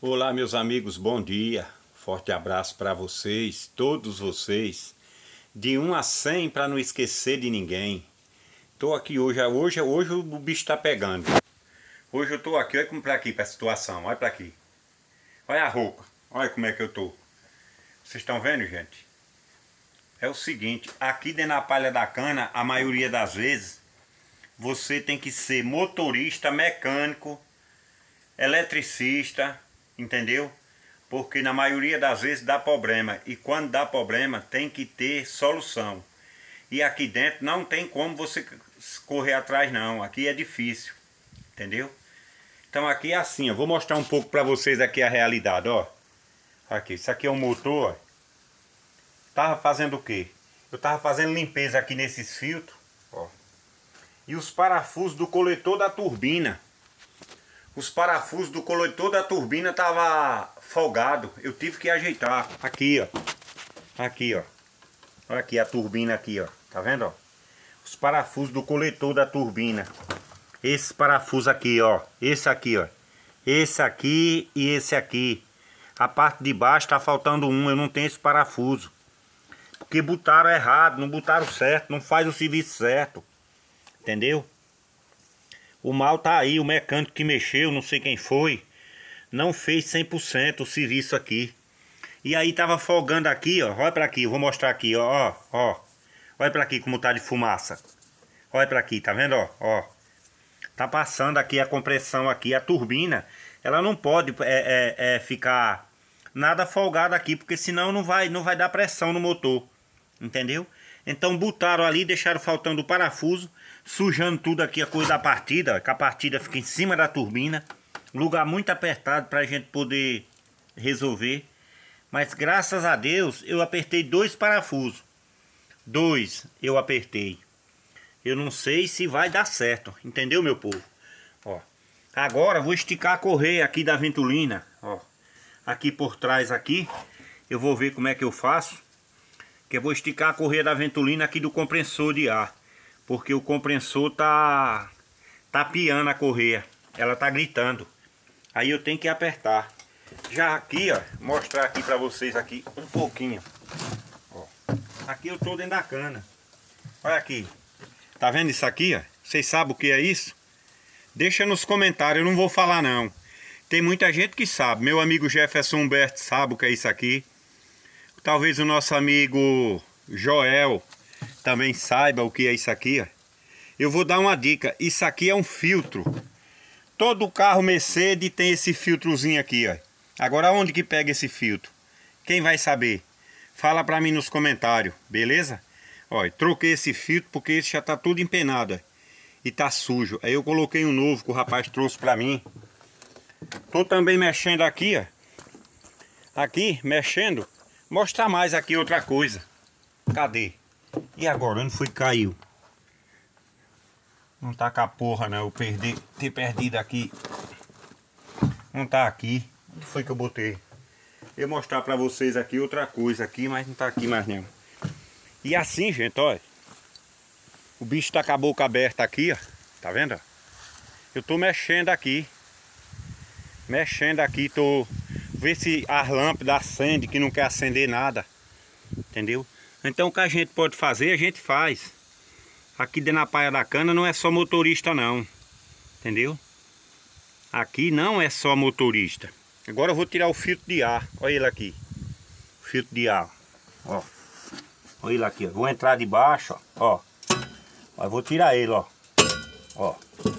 Olá, meus amigos, bom dia. Forte abraço para vocês, todos vocês. De 1 a 100 para não esquecer de ninguém. Tô aqui hoje o bicho tá pegando. Hoje eu tô aqui, olha como pra aqui, pra situação, olha pra aqui. Olha a roupa, olha como é que eu tô. Vocês estão vendo, gente? É o seguinte, aqui dentro da palha da cana, a maioria das vezes, você tem que ser motorista, mecânico, eletricista, entendeu? Porque na maioria das vezes dá problema. E quando dá problema tem que ter solução. E aqui dentro não tem como você correr atrás não. Aqui é difícil. Entendeu? Então aqui é assim, eu vou mostrar um pouco para vocês aqui a realidade, ó. Aqui, isso aqui é o motor, ó. Tava fazendo o quê? Eu tava fazendo limpeza aqui nesses filtros, ó. E os parafusos do coletor da turbina. Os parafusos do coletor da turbina tava folgado. Eu tive que ajeitar. Aqui, ó. Aqui, ó. Olha aqui a turbina aqui, ó. Tá vendo, ó? Os parafusos do coletor da turbina. Esse parafuso aqui, ó. Esse aqui, ó. Esse aqui e esse aqui. A parte de baixo tá faltando um. Eu não tenho esse parafuso. Porque botaram errado, não botaram certo. Não faz o serviço certo. Entendeu? O mal tá aí, o mecânico que mexeu, não sei quem foi, não fez 100% o serviço aqui. E aí tava folgando aqui, ó, olha pra aqui, eu vou mostrar aqui, ó, ó. Olha pra aqui como tá de fumaça. Olha pra aqui, tá vendo, ó, ó. Tá passando aqui a compressão aqui, a turbina, ela não pode ficar nada folgada aqui, porque senão não vai dar pressão no motor, entendeu? Então botaram ali, deixaram faltando o parafuso, sujando tudo aqui a coisa da partida, que a partida fica em cima da turbina. Lugar muito apertado para a gente poder resolver. Mas graças a Deus eu apertei 2 parafusos. 2 eu apertei. Eu não sei se vai dar certo, entendeu, meu povo? Ó, agora vou esticar a correia aqui da ventolina, ó. Aqui por trás aqui, eu vou ver como é que eu faço. Que eu vou esticar a correia da ventolina aqui do compressor de ar. Porque o compressor tá piando a correia. Ela tá gritando. Aí eu tenho que apertar. Já aqui, ó, mostrar aqui pra vocês aqui um pouquinho. Ó, aqui eu tô dentro da cana. Olha aqui. Tá vendo isso aqui, ó? Vocês sabem o que é isso? Deixa nos comentários, eu não vou falar não. Tem muita gente que sabe. Meu amigo Jefferson Humberto sabe o que é isso aqui. Talvez o nosso amigo Joel também saiba o que é isso aqui, ó. Eu vou dar uma dica. Isso aqui é um filtro. Todo carro Mercedes tem esse filtrozinho aqui, ó. Agora onde que pega esse filtro? Quem vai saber? Fala pra mim nos comentários, beleza? Ó, troquei esse filtro porque esse já tá tudo empenado, ó. E tá sujo. Aí eu coloquei um novo que o rapaz trouxe pra mim. Tô também mexendo aqui, ó. Aqui, mexendo. Mostrar mais aqui outra coisa. Cadê? E agora? Onde foi que caiu? Não tá com a porra, não. Eu ter perdido aqui. Não tá aqui. Onde foi que eu botei? Eu vou mostrar pra vocês aqui outra coisa aqui, mas não tá aqui mais não. E assim, gente, olha. O bicho tá com a boca aberta aqui, ó. Tá vendo? Eu tô mexendo aqui. Mexendo aqui, tô... Ver se as lâmpadas acendem, que não quer acender nada. Entendeu? Então o que a gente pode fazer, a gente faz. Aqui dentro da palha da cana não é só motorista não. Entendeu? Aqui não é só motorista. Agora eu vou tirar o filtro de ar. Olha ele aqui. O filtro de ar. Ó. Olha ele aqui. Ó. Vou entrar de baixo, ó. Ó. Vou tirar ele, ó. Ó.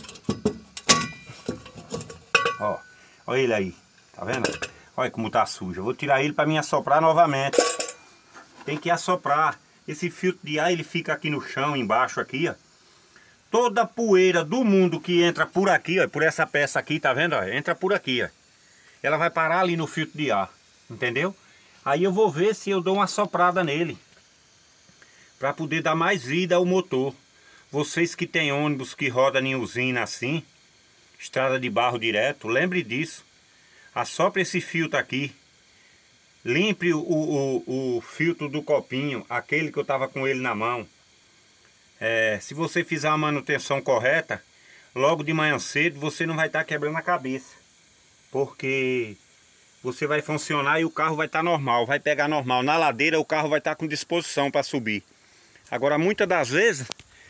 Ó. Olha ele aí. Tá vendo? Olha como tá sujo. Eu vou tirar ele para mim assoprar novamente. Tem que assoprar. Esse filtro de ar ele fica aqui no chão, embaixo aqui, ó. Toda a poeira do mundo que entra por aqui, ó, por essa peça aqui, tá vendo? Ó, entra por aqui, ó. Ela vai parar ali no filtro de ar, entendeu? Aí eu vou ver se eu dou uma assoprada nele. Para poder dar mais vida ao motor. Vocês que tem ônibus que rodam em usina assim, estrada de barro direto, lembre disso. Assopre esse filtro aqui. Limpe o filtro do copinho, aquele que eu estava com ele na mão. Se você fizer a manutenção correta, logo de manhã cedo você não vai estar quebrando a cabeça. Porque você vai funcionar e o carro vai estar normal, vai pegar normal. Na ladeira o carro vai estar com disposição para subir. Agora muitas das vezes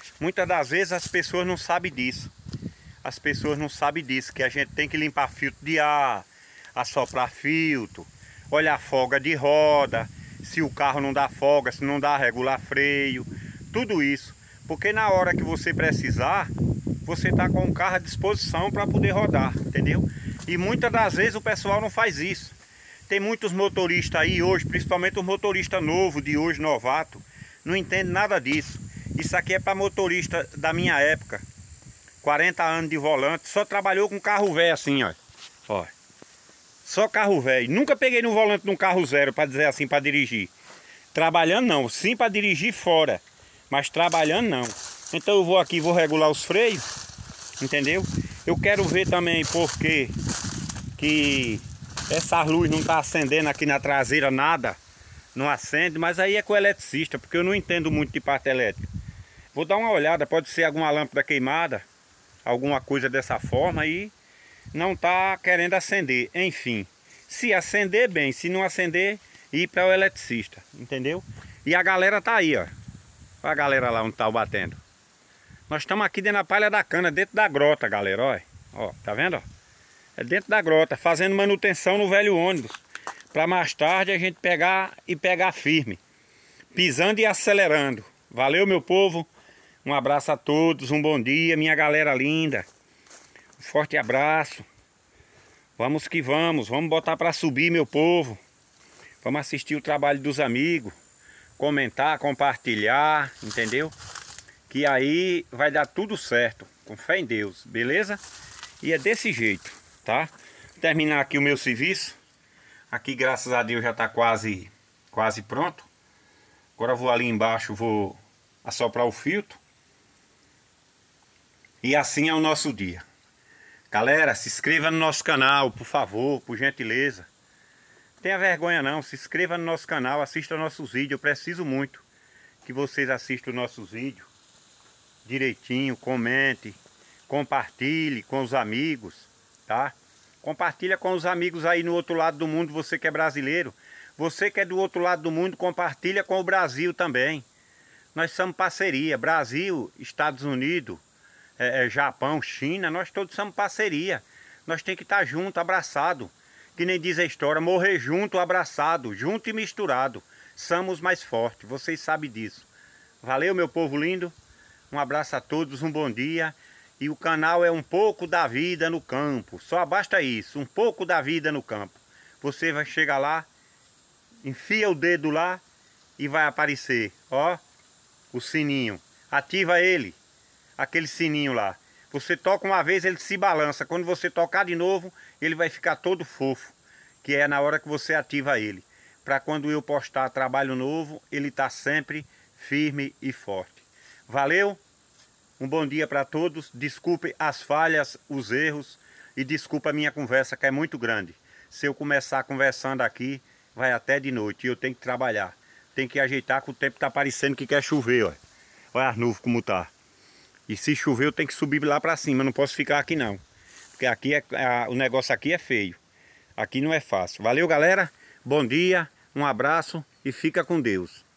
as pessoas não sabem disso. As pessoas não sabem disso, que a gente tem que limpar filtro de ar, assoprar filtro, olhar folga de roda, se o carro não dá folga, se não dá regular freio, tudo isso. Porque na hora que você precisar, você está com o carro à disposição para poder rodar, entendeu? E muitas das vezes o pessoal não faz isso. Tem muitos motoristas aí hoje, principalmente os motoristas novos de hoje, novato, não entende nada disso. Isso aqui é para motorista da minha época, 40 anos de volante, só trabalhou com carro velho assim, ó. Só carro velho. Nunca peguei no volante de um carro zero, para dizer assim, para dirigir. Trabalhando não, sim para dirigir fora, mas trabalhando não. Então eu vou aqui, vou regular os freios, entendeu? Eu quero ver também porque que essa luz não está acendendo aqui na traseira, nada. Não acende, mas aí é com o eletricista, porque eu não entendo muito de parte elétrica. Vou dar uma olhada, pode ser alguma lâmpada queimada, alguma coisa dessa forma e não está querendo acender. Enfim, se acender, bem, se não acender, ir para o eletricista, entendeu? E a galera tá aí, ó. Olha a galera lá onde tá o batendo. Nós estamos aqui dentro da palha da cana, dentro da grota, galera, ó, tá vendo, ó? É dentro da grota, fazendo manutenção no velho ônibus, para mais tarde a gente pegar firme, pisando e acelerando. Valeu, meu povo, um abraço a todos, um bom dia, minha galera linda, um forte abraço. Vamos que vamos botar para subir, meu povo. Vamos assistir o trabalho dos amigos, comentar, compartilhar, entendeu? Que aí vai dar tudo certo, com fé em Deus, beleza? E é desse jeito, tá? Terminar aqui o meu serviço. Aqui, graças a Deus, já está quase pronto. Agora vou ali embaixo, vou assoprar o filtro. E assim é o nosso dia. Galera, se inscreva no nosso canal, por favor, por gentileza. Não tenha vergonha não, se inscreva no nosso canal, assista nossos vídeos. Eu preciso muito que vocês assistam os nossos vídeos direitinho, comente, compartilhe com os amigos, tá? Compartilha com os amigos aí no outro lado do mundo, você que é brasileiro. Você que é do outro lado do mundo, compartilha com o Brasil também. Nós somos parceria, Brasil, Estados Unidos, Japão, China, nós todos somos parceria. Nós temos que estar junto, abraçado. Que nem diz a história, morrer junto, abraçado, junto e misturado. Somos mais fortes, vocês sabem disso. Valeu, meu povo lindo. Um abraço a todos, um bom dia. E o canal é Um Pouco da Vida no Campo. Só basta isso, Um Pouco da Vida no Campo. Você vai chegar lá, enfia o dedo lá e vai aparecer, ó, o sininho. Ativa ele, aquele sininho lá. Você toca uma vez, ele se balança. Quando você tocar de novo, ele vai ficar todo fofo. Que é na hora que você ativa ele. Para quando eu postar trabalho novo, ele tá sempre firme e forte. Valeu? Um bom dia para todos. Desculpe as falhas, os erros e desculpa a minha conversa que é muito grande. Se eu começar conversando aqui, vai até de noite e eu tenho que trabalhar. Tem que ajeitar que o tempo tá parecendo que quer chover, ó. Olha as nuvens como tá. E se chover eu tenho que subir lá para cima, não posso ficar aqui não. Porque aqui o negócio aqui é feio. Aqui não é fácil. Valeu, galera. Bom dia, um abraço e fica com Deus.